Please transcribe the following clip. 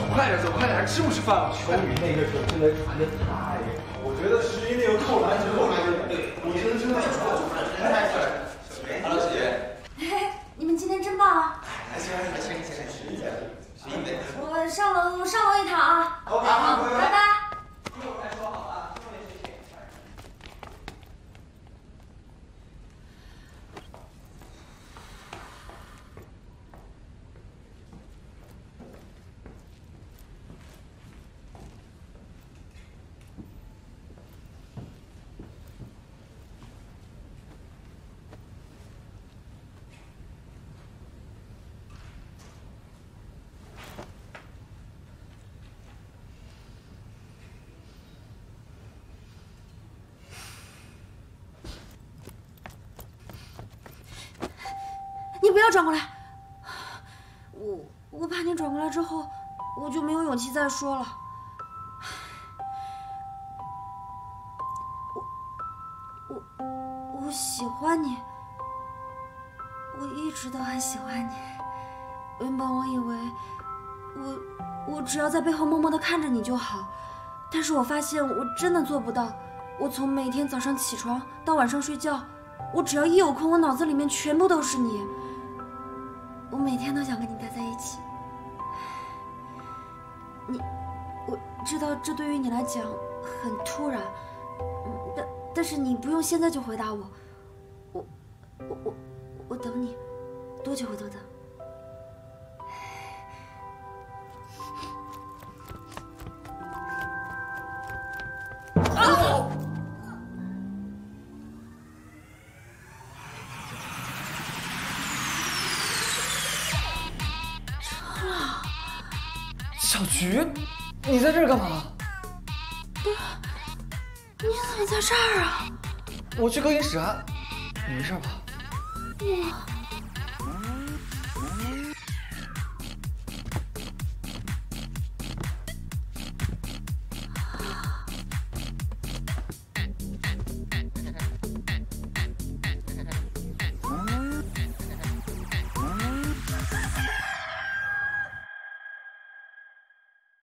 快点，走快点，还吃不吃饭了？ 秋雨那个时候真的传的太好，我觉得十一那个扣篮之后，对，我真的太帅了。Hello， 小杰。 嘿嘿，你们今天真棒啊！ 还行， 我上楼一趟啊。 OK， 好，拜拜。 你不要转过来，我怕你转过来之后，我就没有勇气再说了。我喜欢你，我一直都很喜欢你。原本我以为我只要在背后默默地看着你就好，但是我发现我真的做不到。我从每天早上起床到晚上睡觉，我只要一有空，我脑子里面全部都是你。 我每天都想跟你待在一起。我知道这对于你来讲很突然，但是你不用现在就回答我。我等你，多久我都等。啊！ 小菊，你在这儿干嘛？ 你怎么在这儿啊？ 我去更衣室啊，你没事吧？